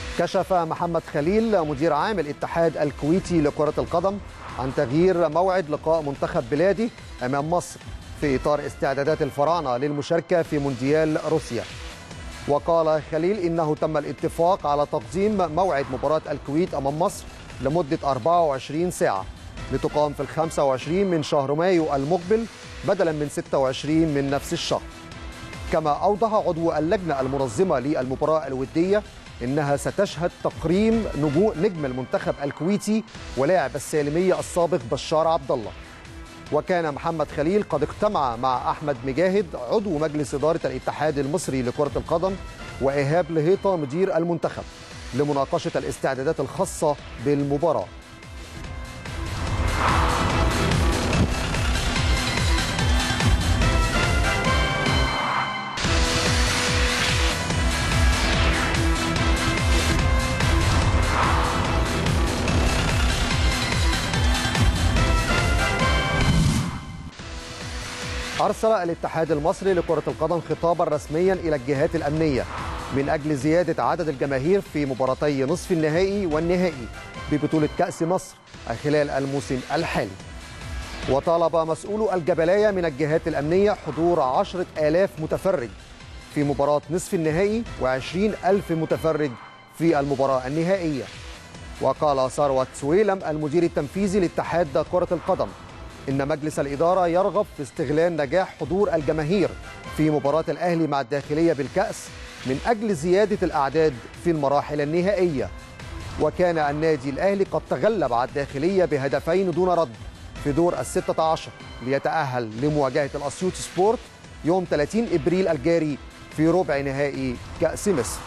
كشف محمد خليل مدير عام الاتحاد الكويتي لكرة القدم عن تغيير موعد لقاء منتخب بلاده أمام مصر في إطار استعدادات الفراعنة للمشاركة في مونديال روسيا. وقال خليل إنه تم الاتفاق على تقديم موعد مباراة الكويت أمام مصر لمدة 24 ساعة لتقام في 25 من شهر مايو المقبل بدلا من 26 من نفس الشهر. كما أوضح عضو اللجنة المنظمة للمباراة الودية إنها ستشهد تقريم نجم المنتخب الكويتي ولاعب السالمية السابق بشار عبد الله. وكان محمد خليل قد اجتمع مع أحمد مجاهد عضو مجلس إدارة الاتحاد المصري لكرة القدم وإيهاب لهيطة مدير المنتخب لمناقشة الاستعدادات الخاصة بالمباراة. أرسل الاتحاد المصري لكرة القدم خطابا رسميا إلى الجهات الأمنية من أجل زيادة عدد الجماهير في مباراتي نصف النهائي والنهائي ببطولة كأس مصر خلال الموسم الحالي. وطالب مسؤولو الجبلاية من الجهات الأمنية حضور 10,000 متفرج في مباراة نصف النهائي و20,000 متفرج في المباراة النهائية. وقال ثروت سويلم المدير التنفيذي لاتحاد كرة القدم إن مجلس الإدارة يرغب في استغلال نجاح حضور الجماهير في مباراة الأهلي مع الداخلية بالكأس من أجل زيادة الأعداد في المراحل النهائية. وكان النادي الأهلي قد تغلب على الداخلية بهدفين دون رد في دور 16 ليتأهل لمواجهة الأسيوط سبورت يوم 30 إبريل الجاري في ربع نهائي كأس مصر.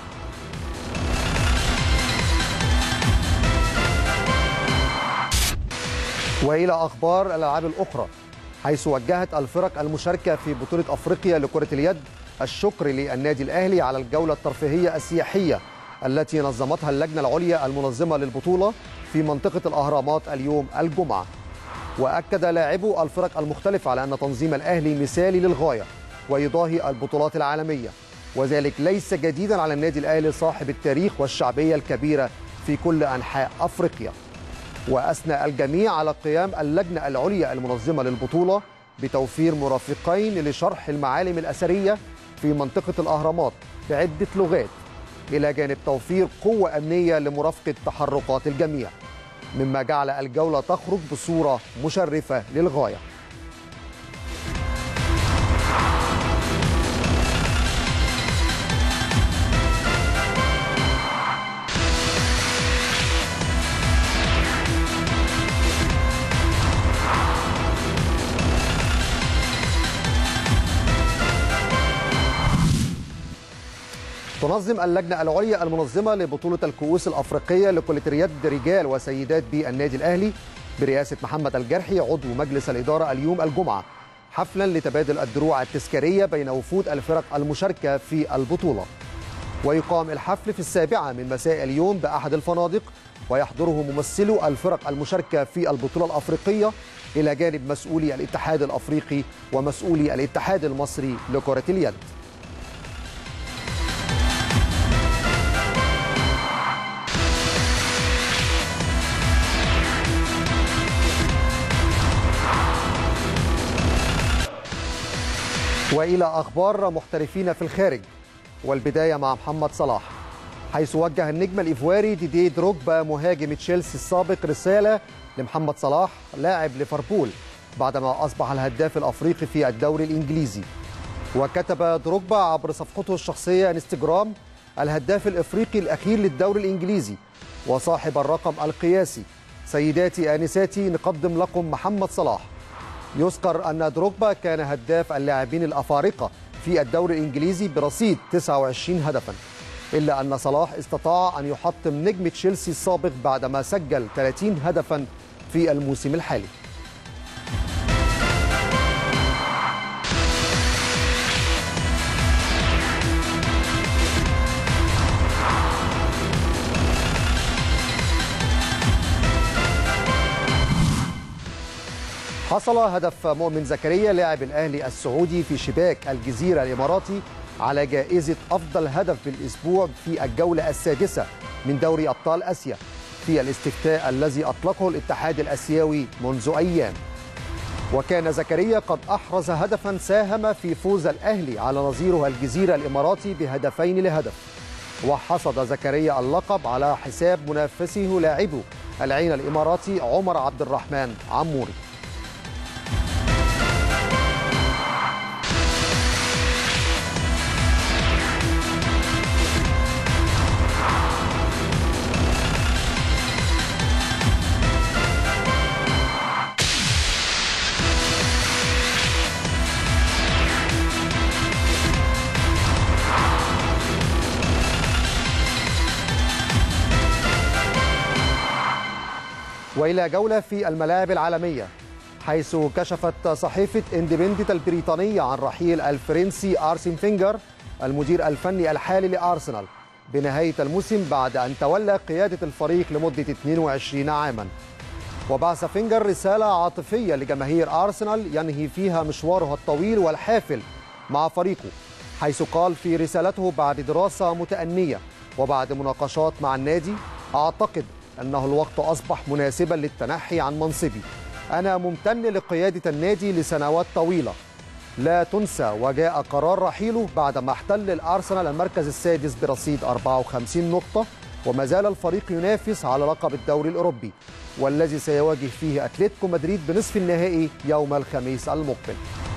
وإلى أخبار الألعاب الأخرى، حيث وجهت الفرق المشاركة في بطولة أفريقيا لكرة اليد الشكر للنادي الأهلي على الجولة الترفيهية السياحية التي نظمتها اللجنة العليا المنظمة للبطولة في منطقة الأهرامات اليوم الجمعة. وأكد لاعبو الفرق المختلفة على أن تنظيم الأهلي مثالي للغاية ويضاهي البطولات العالمية، وذلك ليس جديدا على النادي الأهلي صاحب التاريخ والشعبية الكبيرة في كل أنحاء أفريقيا. وأثنى الجميع على قيام اللجنة العليا المنظمة للبطولة بتوفير مرافقين لشرح المعالم الأثرية في منطقة الأهرامات بعدة لغات، إلى جانب توفير قوة أمنية لمرافقة تحركات الجميع، مما جعل الجولة تخرج بصورة مشرفة للغاية. تنظم اللجنة العليا المنظمة لبطولة الكؤوس الأفريقية لكرة اليد رجال وسيدات بالنادي الأهلي برئاسة محمد الجرحي عضو مجلس الإدارة اليوم الجمعة حفلا لتبادل الدروع التذكارية بين وفود الفرق المشاركة في البطولة. ويقام الحفل في 7 من مساء اليوم بأحد الفنادق، ويحضره ممثلو الفرق المشاركة في البطولة الأفريقية إلى جانب مسؤولي الاتحاد الأفريقي ومسؤولي الاتحاد المصري لكرة اليد. وإلى أخبار محترفين في الخارج، والبداية مع محمد صلاح، حيث وجه النجم الإيفواري ديدي دروجبا مهاجم تشيلسي السابق رسالة لمحمد صلاح لاعب ليفربول بعدما أصبح الهداف الأفريقي في الدوري الإنجليزي. وكتب دروجبا عبر صفحته الشخصية انستجرام: الهداف الإفريقي الأخير للدوري الإنجليزي وصاحب الرقم القياسي، سيداتي آنساتي نقدم لكم محمد صلاح. يذكر أن دروجبا كان هداف اللاعبين الأفارقة في الدوري الإنجليزي برصيد 29 هدفا، إلا أن صلاح استطاع أن يحطم نجم تشيلسي السابق بعدما سجل 30 هدفا في الموسم الحالي. حصل هدف مؤمن زكريا لاعب الأهلي السعودي في شباك الجزيرة الإماراتي على جائزة أفضل هدف بالأسبوع في الجولة السادسة من دوري أبطال آسيا في الاستفتاء الذي أطلقه الاتحاد الآسيوي منذ أيام. وكان زكريا قد أحرز هدفا ساهم في فوز الأهلي على نظيره الجزيرة الإماراتي بهدفين لهدف. وحصد زكريا اللقب على حساب منافسه لاعبه العين الإماراتي عمر عبد الرحمن عموري. وإلى جولة في الملاعب العالمية، حيث كشفت صحيفة اندبندنت البريطانية عن رحيل الفرنسي أرسين فينجر المدير الفني الحالي لأرسنال بنهاية الموسم بعد أن تولى قيادة الفريق لمدة 22 عاما. وبعث فينجر رسالة عاطفية لجماهير أرسنال ينهي فيها مشواره الطويل والحافل مع فريقه، حيث قال في رسالته: بعد دراسة متأنية وبعد مناقشات مع النادي، أعتقد أنه الوقت أصبح مناسبا للتنحي عن منصبي. أنا ممتن لقيادة النادي لسنوات طويلة. لا تنسى وجاء قرار رحيله بعدما احتل الأرسنال المركز السادس برصيد 54 نقطة، وما زال الفريق ينافس على لقب الدوري الأوروبي، والذي سيواجه فيه أتلتيكو مدريد بنصف النهائي يوم الخميس المقبل.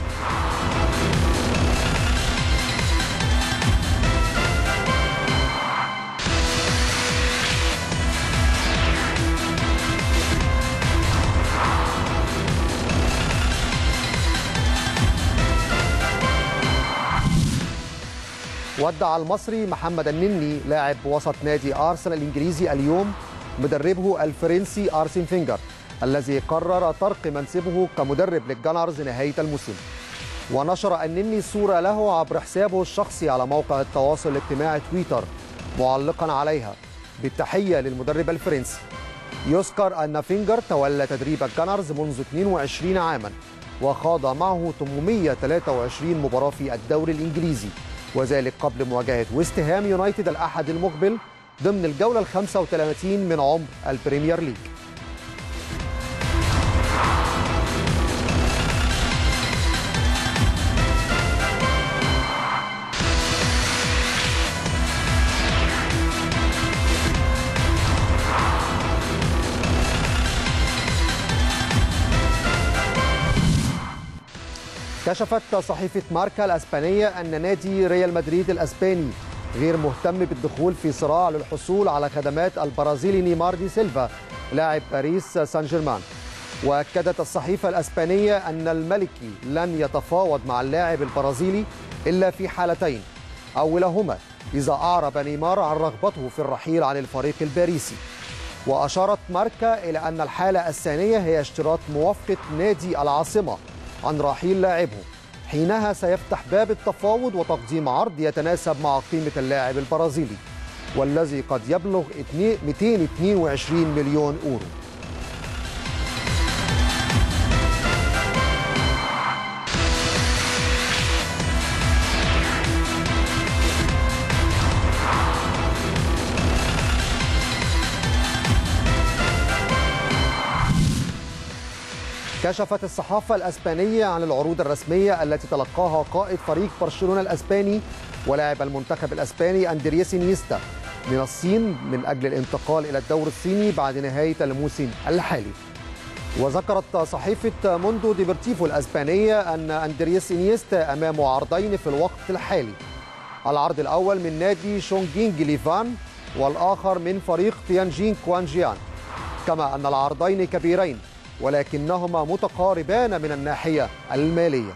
ودع المصري محمد النني لاعب وسط نادي أرسنال الإنجليزي اليوم مدربه الفرنسي أرسين فينجر، الذي قرر ترك منصبه كمدرب للجانرز نهاية الموسم. ونشر النني صورة له عبر حسابه الشخصي على موقع التواصل الاجتماعي تويتر، معلقا عليها: بالتحية للمدرب الفرنسي. يذكر أن فينجر تولى تدريب الجانرز منذ 22 عاما، وخاض معه 823 مباراة في الدوري الإنجليزي، وذلك قبل مواجهة ويست هام يونايتد الأحد المقبل ضمن الجولة 35 من عمر البريمير ليج. كشفت صحيفة ماركا الأسبانية أن نادي ريال مدريد الأسباني غير مهتم بالدخول في صراع للحصول على خدمات البرازيلي نيمار دي سيلفا لاعب باريس سان جيرمان. وأكدت الصحيفة الأسبانية أن الملكي لن يتفاوض مع اللاعب البرازيلي إلا في حالتين، أولهما إذا أعرب نيمار عن رغبته في الرحيل عن الفريق الباريسي. وأشارت ماركا إلى أن الحالة الثانية هي اشتراط موافقة نادي العاصمة عن رحيل لاعبه، حينها سيفتح باب التفاوض وتقديم عرض يتناسب مع قيمة اللاعب البرازيلي، والذي قد يبلغ 222 مليون أورو. كشفت الصحافة الأسبانية عن العروض الرسمية التي تلقاها قائد فريق برشلونة الأسباني ولاعب المنتخب الأسباني أندرياس إنيستا من الصين من أجل الانتقال إلى الدوري الصيني بعد نهاية الموسم الحالي. وذكرت صحيفة موندو ديبورتيفو الأسبانية أن أندرياس إنيستا أمامه عرضين في الوقت الحالي، العرض الأول من نادي شونغينغ ليفان والآخر من فريق تيانجين كوانجيان، كما أن العرضين كبيرين ولكنهما متقاربان من الناحية المالية.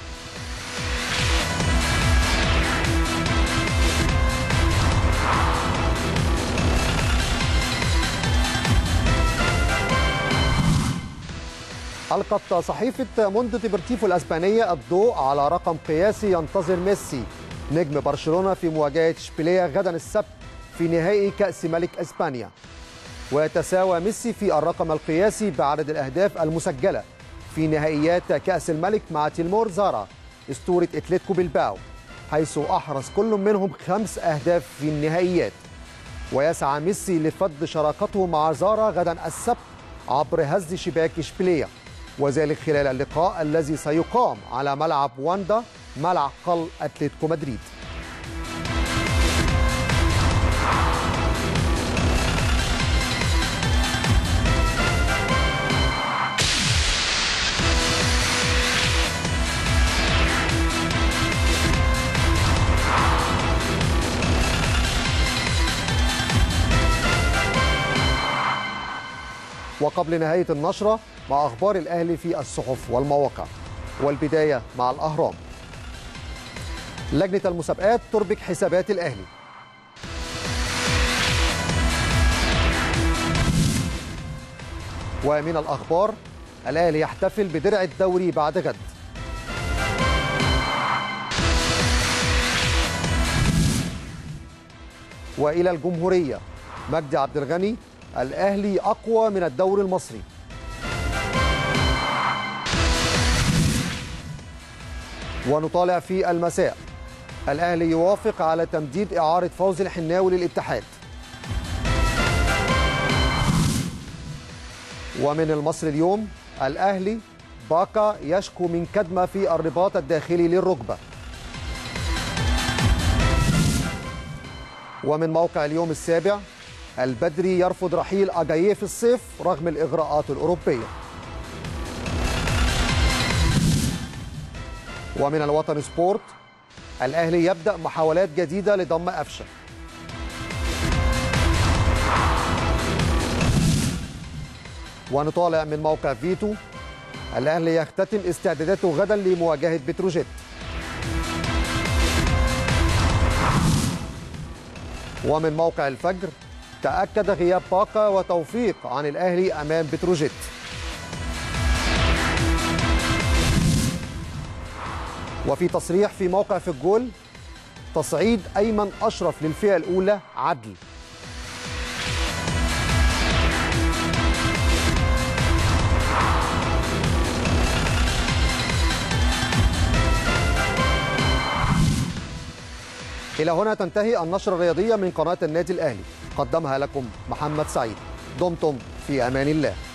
ألقت صحيفة موندو ديبورتيفو الأسبانية الضوء على رقم قياسي ينتظر ميسي نجم برشلونة في مواجهة إشبيلية غدا السبت في نهائي كأس ملك إسبانيا. ويتساوى ميسي في الرقم القياسي بعدد الأهداف المسجلة في نهائيات كأس الملك مع تيلمور زارا أسطورة أتلتيكو بلباو، حيث أحرز كل منهم 5 أهداف في النهائيات. ويسعى ميسي لفض شراكته مع زارا غدا السبت عبر هز شباك إشبيلية، وذلك خلال اللقاء الذي سيقام على ملعب واندا معقل أتلتيكو مدريد. وقبل نهاية النشرة مع أخبار الأهلي في الصحف والمواقع، والبداية مع الأهرام. لجنة المسابقات تربك حسابات الأهلي. ومن الأخبار: الأهلي يحتفل بدرع الدوري بعد غد. وإلى الجمهورية: مجدي عبد الغني: الأهلي أقوى من الدوري المصري. ونطالع في المساء: الأهلي يوافق على تمديد إعارة فوزي الحناوي للاتحاد. ومن المصري اليوم: الأهلي باكا يشكو من كدمة في الرباط الداخلي للركبة. ومن موقع اليوم السابع: البدري يرفض رحيل أجاييه في الصيف رغم الإغراءات الأوروبية. ومن الوطن سبورت: الأهلي يبدأ محاولات جديدة لضم أفشة. ونطالع من موقع فيتو: الأهلي يختتم استعداداته غدا لمواجهة بتروجيت. ومن موقع الفجر: تأكد غياب باكا وتوفيق عن الأهلي أمام بتروجيت. وفي تصريح في موقع في الجول: تصعيد أيمن أشرف للفئة الأولى عدل. إلى هنا تنتهي النشرة الرياضية من قناة النادي الأهلي، قدمها لكم محمد سعيد. دمتم في أمان الله.